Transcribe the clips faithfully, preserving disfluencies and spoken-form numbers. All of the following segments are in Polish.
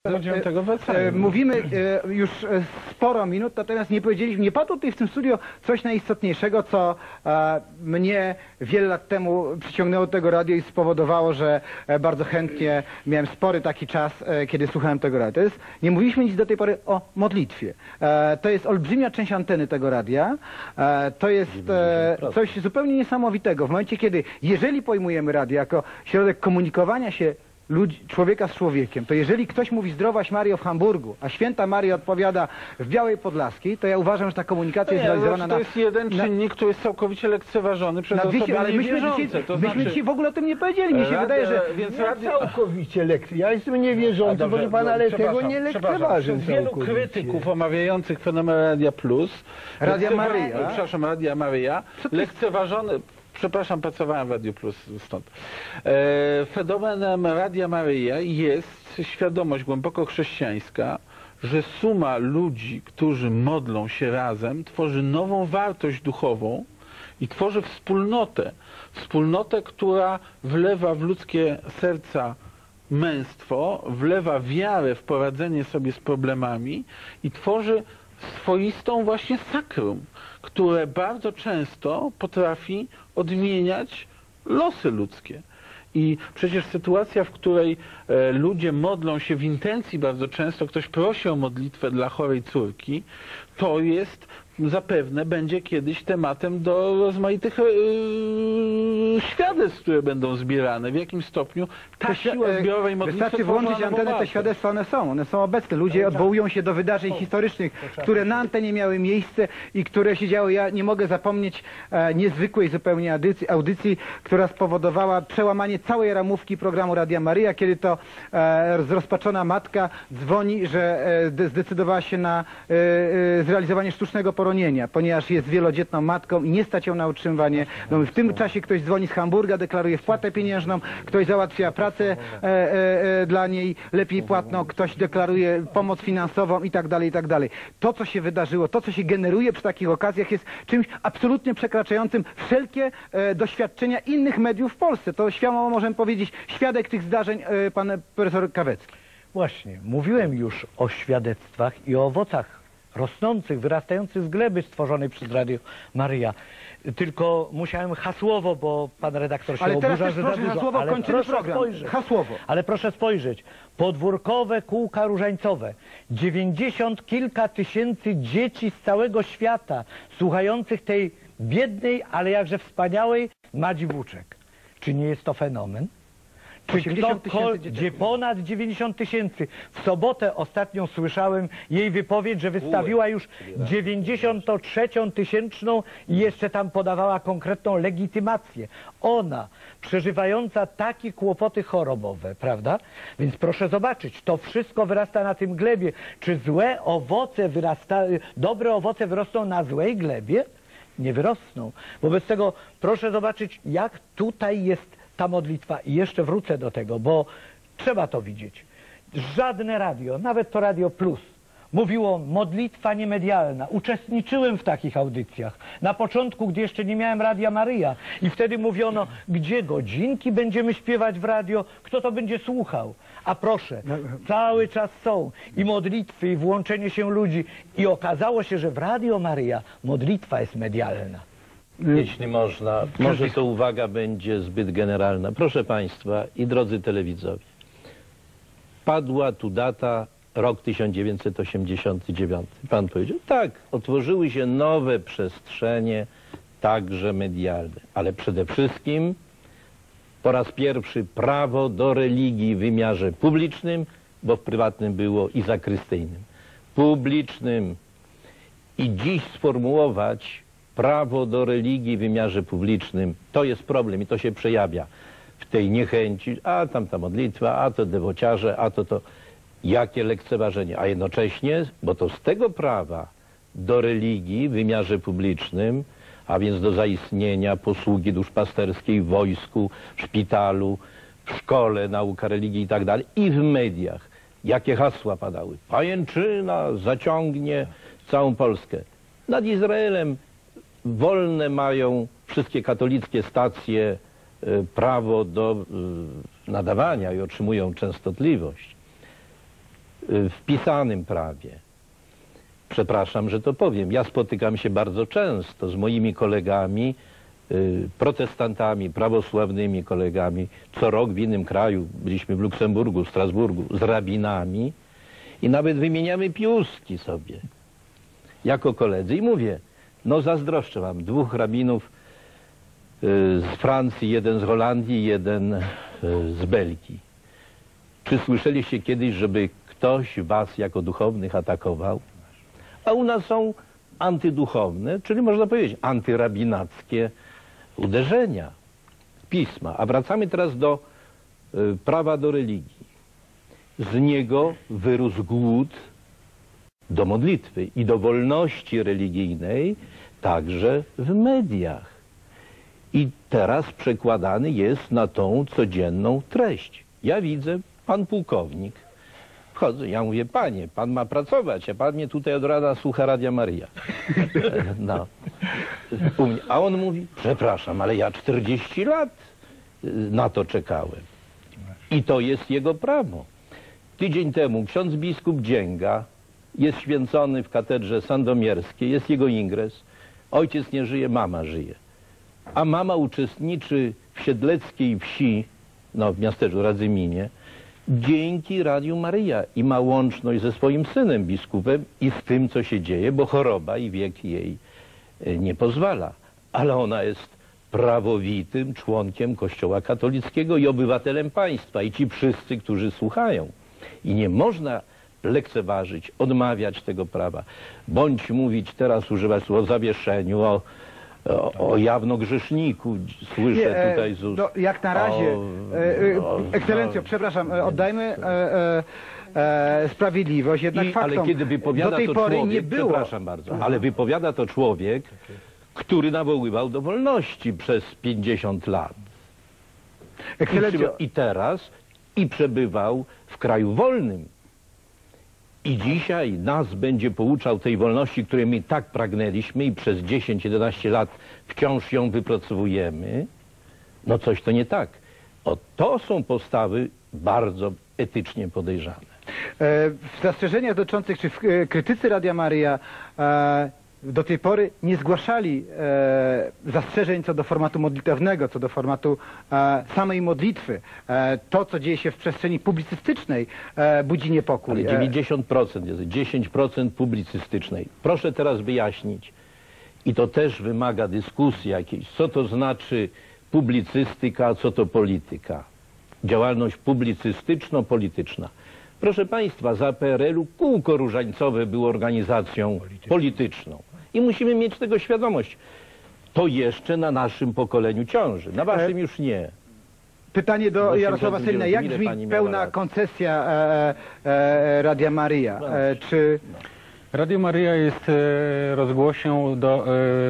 Mówimy już sporo minut, natomiast nie powiedzieliśmy, nie padło tutaj w tym studio coś najistotniejszego, co mnie wiele lat temu przyciągnęło do tego radia i spowodowało, że bardzo chętnie miałem spory taki czas, kiedy słuchałem tego radia. To jest, nie mówiliśmy nic do tej pory o modlitwie. To jest olbrzymia część anteny tego radia. To jest coś zupełnie niesamowitego. W momencie, kiedy, jeżeli pojmujemy radio jako środek komunikowania się ludzi, człowieka z człowiekiem, to jeżeli ktoś mówi zdrowaś Mario w Hamburgu, a święta Maria odpowiada w Białej Podlaskiej, to ja uważam, że ta komunikacja nie, jest realizowana to na... jest jeden na, czynnik, który jest całkowicie lekceważony przez osoby niewierzące. Ale myśmy dzisiaj, to myśmy znaczy, dzisiaj w ogóle o tym nie powiedzieli. Mi się radio, wydaje, że... Więc nie radio... całkowicie lekceważony. Ja jestem niewierzący, dobrze, proszę pana, ale tego nie lekceważę. Przez wielu krytyków omawiających fenomen Radia Plus, Radia Maryja, przepraszam, Radia Maryja, lekceważony... Przepraszam, pracowałem w Radiu Plus stąd. E, fenomenem Radia Maryja jest świadomość głęboko chrześcijańska, że suma ludzi, którzy modlą się razem, tworzy nową wartość duchową i tworzy wspólnotę. Wspólnotę, która wlewa w ludzkie serca męstwo, wlewa wiarę w poradzenie sobie z problemami i tworzy swoistą właśnie sakrum, które bardzo często potrafi odmieniać losy ludzkie. I przecież sytuacja, w której e, ludzie modlą się w intencji, bardzo często ktoś prosi o modlitwę dla chorej córki, to jest zapewne będzie kiedyś tematem do rozmaitych yy, świadectw, które będą zbierane. W jakim stopniu ta siła zbiorowej modlitwy... Wystarczy włączyć antenę, te świadectwa, one są. One są obecne. Ludzie odwołują się do wydarzeń historycznych, które na antenie miały miejsce i które się działy. Ja nie mogę zapomnieć e, niezwykłej zupełnie audycji, audycji, która spowodowała przełamanie całej ramówki programu Radia Maryja, kiedy to e, zrozpaczona matka dzwoni, że e, zdecydowała się na e, e, zrealizowanie sztucznego poronienia, ponieważ jest wielodzietną matką i nie stać ją na utrzymywanie. No, w tym czasie ktoś dzwoni z Hamburga, deklaruje wpłatę pieniężną, ktoś załatwia pracę e, e, e, dla niej lepiej płatną, ktoś deklaruje pomoc finansową i tak dalej, i tak dalej. To, co się wydarzyło, to, co się generuje przy takich okazjach, jest czymś absolutnie przekraczającym wszelkie e, doświadczenia innych mediów w Polsce. To śmiało możemy powiedzieć świadek tych zdarzeń e, pan profesor Kawecki. Właśnie, mówiłem już o świadectwach i o owocach rosnących, wyrastających z gleby stworzonej przez Radio Maryja. Tylko musiałem hasłowo, bo pan redaktor się ale oburza, teraz że proszę za dużo. hasłowo, ale kończymy proszę program. spojrzeć. Hasłowo. Ale proszę spojrzeć. Podwórkowe kółka różańcowe. Dziewięćdziesiąt kilka tysięcy dzieci z całego świata słuchających tej biednej, ale jakże wspaniałej Madzi Włóczek. Czy nie jest to fenomen? Czy ktokolwiek, gdzie ponad dziewięćdziesiąt tysięcy. W sobotę ostatnią słyszałem jej wypowiedź, że wystawiła już dziewięćdziesiąt trzecią tysięczną i jeszcze tam podawała konkretną legitymację. Ona, przeżywająca takie kłopoty chorobowe, prawda? Więc proszę zobaczyć, to wszystko wyrasta na tym glebie. Czy złe owoce wyrasta, dobre owoce wyrosną na złej glebie? Nie wyrosną. Wobec tego proszę zobaczyć, jak tutaj jest ta modlitwa. I jeszcze wrócę do tego, bo trzeba to widzieć. Żadne radio, nawet to Radio Plus, mówiło modlitwa niemedialna. Uczestniczyłem w takich audycjach. Na początku, gdy jeszcze nie miałem Radia Maryja. I wtedy mówiono, gdzie godzinki będziemy śpiewać w radio, kto to będzie słuchał. A proszę, cały czas są i modlitwy, i włączenie się ludzi. I okazało się, że w Radio Maryja modlitwa jest medialna. Jeśli można, może to uwaga będzie zbyt generalna. Proszę Państwa i drodzy telewidzowie, padła tu data rok tysiąc dziewięćset osiemdziesiąty dziewiąty. Pan powiedział, tak, otworzyły się nowe przestrzenie, także medialne, ale przede wszystkim po raz pierwszy prawo do religii w wymiarze publicznym, bo w prywatnym było i zakrystyjnym, publicznym. I dziś sformułować prawo do religii w wymiarze publicznym, to jest problem i to się przejawia w tej niechęci, a tam ta modlitwa, a to dewociarze, a to to, jakie lekceważenie, a jednocześnie, bo to z tego prawa do religii w wymiarze publicznym, a więc do zaistnienia posługi duszpasterskiej w wojsku, w szpitalu, w szkole, nauka religii i tak dalej, i w mediach, jakie hasła padały. Pajęczyna zaciągnie całą Polskę. Nad Izraelem wolne mają wszystkie katolickie stacje y, prawo do y, nadawania i otrzymują częstotliwość. w pisanym prawie. Przepraszam, że to powiem. Ja spotykam się bardzo często z moimi kolegami, y, protestantami, prawosławnymi kolegami. Co rok w innym kraju, byliśmy w Luksemburgu, Strasburgu, z rabinami i nawet wymieniamy piuski sobie jako koledzy. I mówię, no zazdroszczę wam, dwóch rabinów y, z Francji, jeden z Holandii, jeden y, z Belgii. Czy słyszeliście kiedyś, żeby ktoś was jako duchownych atakował? A u nas są antyduchowne, czyli można powiedzieć antyrabinackie uderzenia pisma. A wracamy teraz do y, prawa do religii. Z niego wyrósł głód do modlitwy i do wolności religijnej także w mediach. I teraz przekładany jest na tą codzienną treść. Ja widzę, pan pułkownik, wchodzę, ja mówię, panie, pan ma pracować, a pan mnie tutaj od rana słucha Radia Maryja. No. U mnie. A on mówi, przepraszam, ale ja czterdzieści lat na to czekałem. I to jest jego prawo. Tydzień temu ksiądz biskup Dzięga jest święcony w katedrze sandomierskiej, jest jego ingres. Ojciec nie żyje, mama żyje. A mama uczestniczy w siedleckiej wsi, no w miasteczku Radzyminie, dzięki Radiu Maryja i ma łączność ze swoim synem biskupem i z tym, co się dzieje, bo choroba i wiek jej nie pozwala. Ale ona jest prawowitym członkiem Kościoła katolickiego i obywatelem państwa. I ci wszyscy, którzy słuchają. I nie można lekceważyć, odmawiać tego prawa. Bądź mówić, teraz używać słowa o zawieszeniu, o, o, o jawnogrzeszniku, słyszę Nie, tutaj z ust. No, jak na razie, o, e, o, ekscelencjo, przepraszam, e, oddajmy e, e, e, sprawiedliwość jednak I, faktom. ale kiedy wypowiada do tej to pory człowiek, nie było. przepraszam bardzo, ale wypowiada to człowiek, który nawoływał do wolności przez pięćdziesiąt lat. Ekscelencjo, I teraz i przebywał w kraju wolnym. I dzisiaj nas będzie pouczał tej wolności, której my tak pragnęliśmy i przez dziesięć jedenaście lat wciąż ją wypracowujemy. No coś to nie tak. O, to są postawy bardzo etycznie podejrzane. e, w zastrzeżeniach dotyczących, czy w e, krytycy Radia Maryja e, do tej pory nie zgłaszali e, zastrzeżeń co do formatu modlitewnego, co do formatu e, samej modlitwy. E, to, co dzieje się w przestrzeni publicystycznej, e, budzi niepokój. Ale dziewięćdziesiąt procent jest, dziesięć procent publicystycznej. Proszę teraz wyjaśnić, i to też wymaga dyskusji jakiejś, co to znaczy publicystyka, a co to polityka. Działalność publicystyczno-polityczna. Proszę Państwa, za P R L-u kółko różańcowe było organizacją polityczną. I musimy mieć tego świadomość. To jeszcze na naszym pokoleniu ciąży, na waszym już nie. Pytanie do Właśnie Jarosława to Sellina. Jak ile brzmi pani miała pełna lat? koncesja e, e, Radia Maryja? E, czy... Radio Maryja jest e, rozgłośnią do e,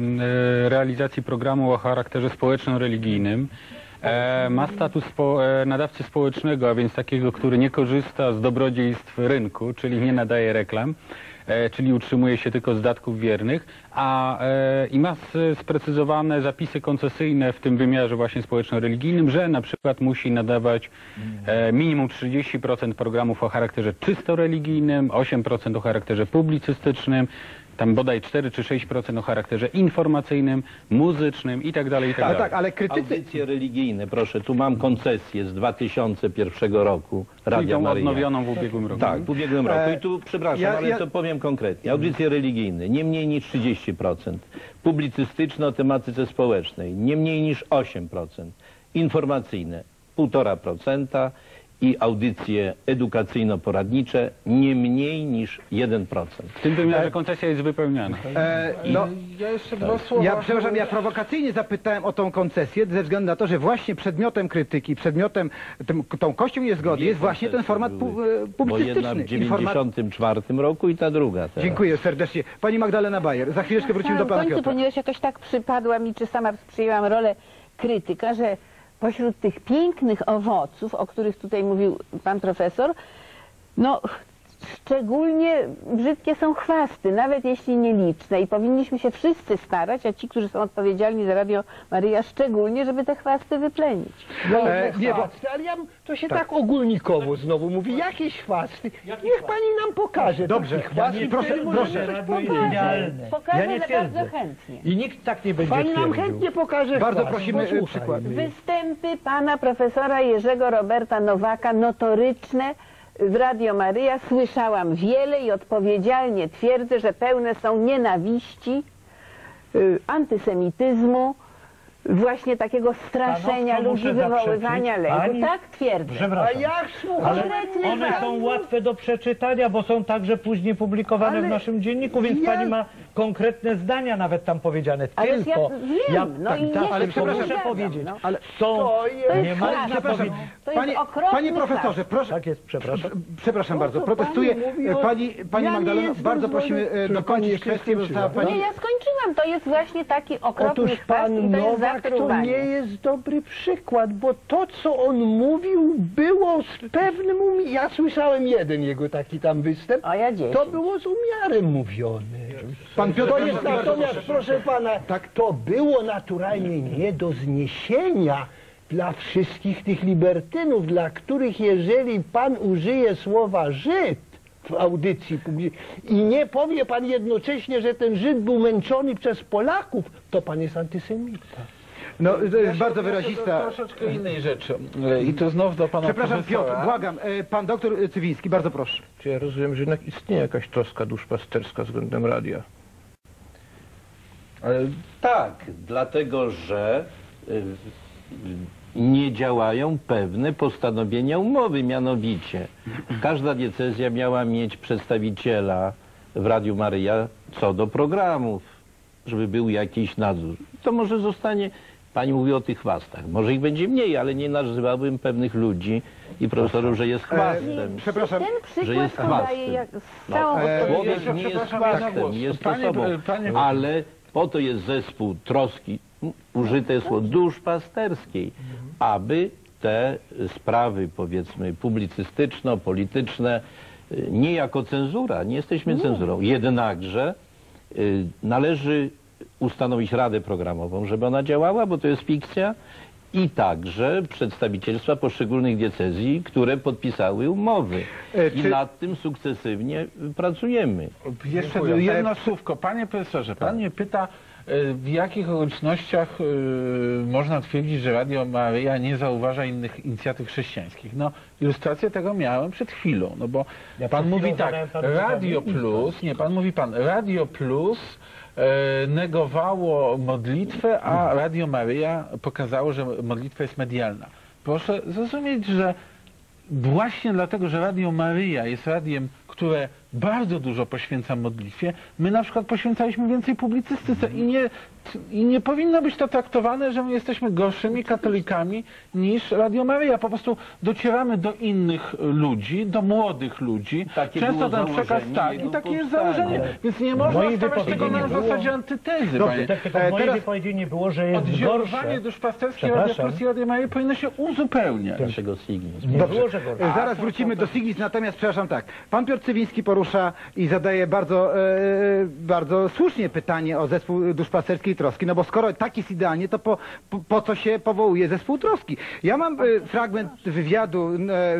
e, realizacji programu o charakterze społeczno-religijnym. E, ma status spo, e, nadawcy społecznego, a więc takiego, który nie korzysta z dobrodziejstw rynku, czyli nie nadaje reklam, e, czyli utrzymuje się tylko z datków wiernych, a e, i ma s- sprecyzowane zapisy koncesyjne w tym wymiarze właśnie społeczno-religijnym, że na przykład musi nadawać e, minimum trzydzieści procent programów o charakterze czysto religijnym, osiem procent o charakterze publicystycznym, tam bodaj cztery czy sześć procent o charakterze informacyjnym, muzycznym i tak dalej, i tak Ale dalej. tak, ale krytycy... Audycje religijne, proszę, tu mam koncesję z dwa tysiące pierwszego roku Czyli Radia tą Maryja. odnowioną w ubiegłym roku. Tak, w ubiegłym roku. E, I tu, przepraszam, ja- ale ja- to powiem konkretnie. Audycje religijne, nie mniej niż trzydzieści procent. Publicystyczne o tematyce społecznej, nie mniej niż osiem procent. Informacyjne, półtora procenta. I audycje edukacyjno-poradnicze, nie mniej niż jeden procent. W tym wymiarze koncesja jest wypełniana. E, no, Ja jeszcze dwa słowa. ja, przepraszam, ja prowokacyjnie zapytałem o tą koncesję ze względu na to, że właśnie przedmiotem krytyki, przedmiotem, tym, tą kością niezgody jest właśnie ten format pu, e, Bo jedna publicystyczny. w Informa- dziewięćdziesiątym czwartym roku i ta druga teraz. Dziękuję serdecznie. Pani Magdalena Bajer, za chwileczkę wrócimy do samym pana końcu, Piotra. ponieważ jakoś tak przypadła mi, czy sama przyjęłam rolę krytyka, że pośród tych pięknych owoców, o których tutaj mówił pan profesor, no szczególnie brzydkie są chwasty, nawet jeśli nieliczne, i powinniśmy się wszyscy starać, a ci, którzy są odpowiedzialni za Radio Maryja szczególnie, żeby te chwasty wyplenić. No, E, nie, bo- chwasty, ale ja, to się tak, ogólnikowo znowu mówi, jakieś chwasty. Niech pani nam pokaże. Dobrze, taki chwast, ja nie- i proszę, wtedy możemy proszę. coś Radio jest powiedzieć. idealne. Pokażę Ja nie bardzo twierdzę. chętnie. I nikt tak nie będzie Pani nam twierdził. chętnie pokaże Bardzo chwast. prosimy, e, Posłuchajmy. przykład. Występy pana profesora Jerzego Roberta Nowaka, notoryczne w Radio Maryja, słyszałam wiele i odpowiedzialnie twierdzę, że pełne są nienawiści, y, antysemityzmu, właśnie takiego straszenia Stanowczo ludzi, muszę wywoływania zaprzeczyć. lęku. Pani- Tak twierdzę. A Przepraszam. jak słucham? Ale Konkretnie one tak. są łatwe do przeczytania, bo są także później publikowane Ale w naszym dzienniku, więc ja- pani ma konkretne zdania nawet tam powiedziane. Ależ ja Tylko wiem, no i tak, nie ale się przepraszam, muszę zgadzam, powiedzieć, no. Ale są, To jest nie chwast. można przepraszam, powiedzieć. To jest panie, okropny panie profesorze, fakt. proszę. Tak jest, przepraszam. Przepraszam bardzo, co protestuję. pani mówi o- Pani, pani Ja nie Magdaleno, jestem bardzo zwolennikiem- prosimy e, Czy pani dokończyć jeszcze kwestię, bo została skończyła, pani... Nie, ja skończyłam. To jest właśnie taki okropny Otóż chwast pan i to jest Nowak to zatruwanie. nie jest dobry przykład, bo to, co on mówił, było z pewnym umi... Ja słyszałem jeden jego taki tam występ. A ja dziesięć. To było z umiarem mówione. Pan Piotr To jest bardzo natomiast, proszę. proszę pana, Tak. to było naturalnie nie do zniesienia dla wszystkich tych libertynów, dla których jeżeli pan użyje słowa Żyd w audycji publicznej i nie powie pan jednocześnie, że ten Żyd był męczony przez Polaków, to pan jest antysemita. No, to jest Ja się bardzo odniosę wyrazista. do troszeczkę innej rzeczy. E, I to znów do pana Przepraszam, profesora. Piotr, błagam, e, pan doktor Cywiński, bardzo proszę. Czy ja rozumiem, że jednak istnieje jakaś troska duszpasterska względem radia? Ale Tak, dlatego że y, nie działają pewne postanowienia umowy, mianowicie każda diecezja miała mieć przedstawiciela w Radiu Maryja co do programów, żeby był jakiś nadzór. To może zostanie, pani mówi o tych chwastach, może ich będzie mniej, ale nie nazywałbym pewnych ludzi i profesorów, że jest chwastem. Przepraszam, Ten że przykład jest podaje chwastem. jak z No, całą e, odpowiedzialnością. Człowiek nie jest przepraszam, chwastem, jedno głos. jest Panie- osobą, panie- ale po to jest zespół troski, m, użyte słowo duszpasterskiej, aby te sprawy, powiedzmy, publicystyczno-polityczne, y, nie jako cenzura, nie jesteśmy cenzurą, jednakże y, należy ustanowić radę programową, żeby ona działała, bo to jest fikcja, i także przedstawicielstwa poszczególnych diecezji, które podpisały umowy. E, I czy- nad tym sukcesywnie y, pracujemy. jeszcze Dziękuję. jedno E, słówko. Panie profesorze, pan mnie pyta, e, w jakich okolicznościach e, można twierdzić, że Radio Maryja nie zauważa innych inicjatyw chrześcijańskich. No, ilustrację tego miałem przed chwilą, no bo Ja pan przed mówi chwilą tak, zadałem panu Radio pytanie. Plus, nie, pan mówi pan, Radio Plus e, negowało modlitwę, a Radio Maryja pokazało, że modlitwa jest medialna. Proszę zrozumieć, że właśnie dlatego, że Radio Maryja jest radiem, które bardzo dużo poświęca modlitwie, my na przykład poświęcaliśmy więcej publicystyce i nie, i nie powinno być to traktowane, że my jesteśmy gorszymi katolikami niż Radio Maryja. Po prostu docieramy do innych ludzi, do młodych ludzi. Takie Często było ten przekaz założenie tak i jego takie jest powstania. założenie. Więc nie można Moje stawiać tego wypowiedzi na nie było. zasadzie antytezy, Dobrze, panie. Tak, tylko E, moje teraz- wypowiedzi nie było, że jest Oddziaływanie gorsze. duszpasterskie Radio Przepraszam. Plus i Radio Maryja powinno się uzupełniać. Naszego Signus. Nie Dobrze. było, że gorsze. E, Zaraz wrócimy do Signis, natomiast przepraszam tak. Pan Piotr Cywiński porusza i zadaje bardzo, e, bardzo słusznie pytanie o zespół duszpasterskiej troski, no bo skoro tak jest idealnie, to po, po, po co się powołuje zespół troski? Ja mam e, fragment wywiadu, e, e,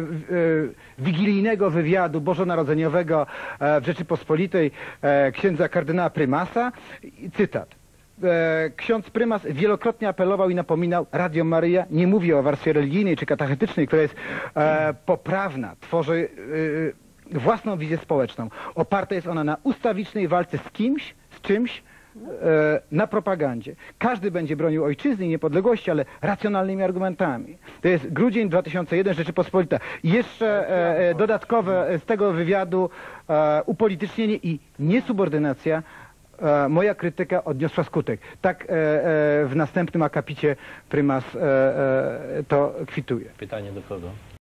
wigilijnego wywiadu bożonarodzeniowego e, w Rzeczypospolitej e, księdza kardynała Prymasa. I cytat. E, Ksiądz prymas wielokrotnie apelował i napominał, Radio Maryja nie mówi o warstwie religijnej czy katechetycznej, która jest e, poprawna, tworzy e, własną wizję społeczną. Oparta jest ona na ustawicznej walce z kimś, z czymś, e, na propagandzie. Każdy będzie bronił ojczyzny i niepodległości, ale racjonalnymi argumentami. To jest grudzień dwa tysiące jeden, Rzeczypospolita. I jeszcze e, e, dodatkowe z tego wywiadu e, upolitycznienie i niesubordynacja. E, moja krytyka odniosła skutek. Tak e, e, w następnym akapicie prymas e, e, to kwituje. Pytanie do kogo?